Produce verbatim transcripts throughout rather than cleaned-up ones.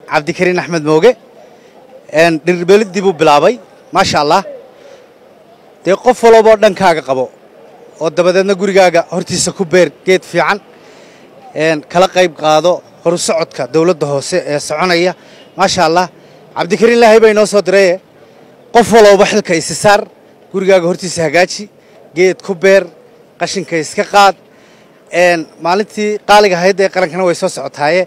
cabdikariin axmed mooge dhirbeelidii buu bilaabay maasha allah dee qof walba dhankaaga qabo oo dabadeedna gurigaaga hortiisa ku beer geed fiican kala qayb qaado horu socodka dawladda hoose ee soconaya maasha allah cabdikariin ilaahay baa inoo soo diray qof walba xilka isi saar gurigaaga hortiisa hagaaji geed ku beer qashinka iska qaad maalintii qaaliga ahayd ee qarankana way soo socotaaye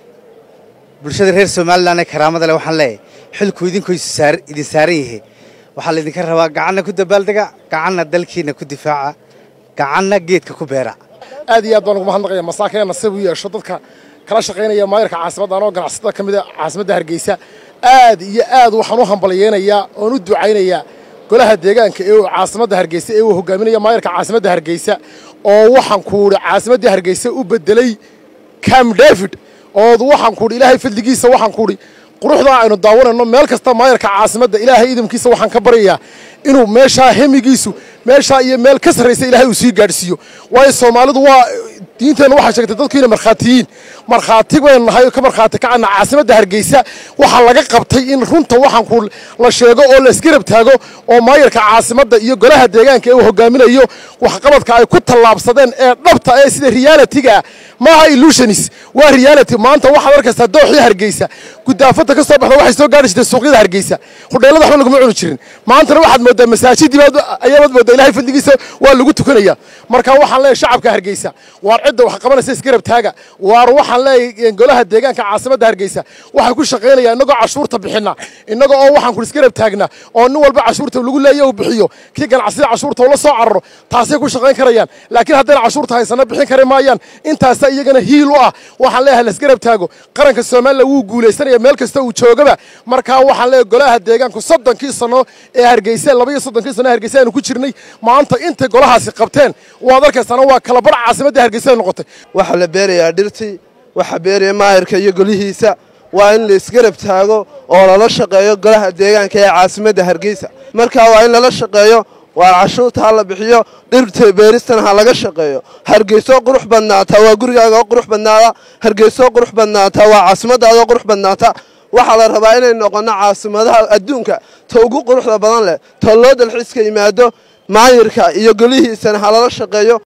bulshada reer Soomaaliland ee karaamada leh waxaan leeyahay xilku idinku idin saaran yahay waxaa la idinka rabaa gacanna ku dabaaldega gacanna dalkiina ku difaaca gacanna geedka ku beera aad iyo aad baan ugu mahadnaqayaa masaakiina nasiib u yeesho dadka kala shaqeynaya maayirka caasimadda anoo ganacsatada ka mid ah caasimadda Hargeysa aad iyo aad waxaan u hambalyeeynaya oo u ducaynayaa golaha deegaanka ee caasimadda Hargeysa ee uu hogaaminayo maayirka caasimadda Hargeysa oo waxaan ku uri caasimadda Hargeysa u bedelay Camp David oo waxaan ku uri ilaahay fadligiisa waxaan ku uri quruxda aynu daawanayno meel kasta maayirka caasimadda ilaahay idinkiisa waxaan ka barayaa inuu meesha hemigiisu meesha iyo meel ka sareysa ilaahay uu sii gaarsiiyo way Soomaalidu waa diinteena waxa sheegtay dadku inay marxaatiyiin marxaati weyn nahay ka marxaati ka ana caasimadda Hargeysa waxa laga qabtay in runta waxaan ku la sheego oo la isgarab taago oo maayirka caasimadda iyo golaha deegaanka ee uu hogaaminayo wax qabadka ay ku tallaabsadeen ee dhabta ee sida reality-ga ma aha illusions waa reality maanta waxa arkaysaa dooxii Hargeysa gudaafada ka soo baxda waxay soo gaadhisay suuqyada Hargeysa hudheelada waxba lagu cuni jirin maanta waxaad moodaa masaajidii ayaad moodaa ilaahay fadligiisa waa lagu tukanaya marka waxaan leeyahay shacabka Hargeysa waa cid wax qabanaysa isgarab taaga waar waxaan leeyahay golaha deegaanka caasimadda Hargeysa waxa ku shaqeynaya inagoo cashuurta bixina inagoo oo waxaan ku isgarab taagna oo nin walba cashuurta lagu leeyahay uu bixiyo kii ganacsiyada cashuurta oo la soo cararo taasay ku shaqeyn karayaan laakiin haddii cashuurta haysana bixin kare maayaan intaas iyagana hiil u ah waxaan leeyahay la isgarab taago qaranka Soomaaliland wuu guuleysanaya meel kasta uu joogaba marka waxaan leeyahay golaha deegaanka soddonkii sano ee Hargeysa laba iyo soddonkii sano Hargeysa aanu ku jirnay maanta inta golahaasi qabteen waa dalkaasana waa kala bar caasimadda Hargeysa noqotay waxa la beerayaa dhirtii waxa beeraya maayirka iyo golihiisa waa in la isgarab taago oo lala shaqeeyo golaha deegaanka ee caasimadda Hargeysa marka waa in lala shaqeeyo waa cashuurta la bixiyo dhirta beeristana ha laga shaqeeyo Hargeysa qurux badnaata waa gurigaaga qurux badnaada Hargeysa qurux badnaata waa caasimadda qurux badnaata waxa la rabaa inay noqono caasimadaha adduunka ta ugu quruxda badan leh ta loo dalxiiska yimaado maayirka iyo golihiisana ha lala shaqeeyo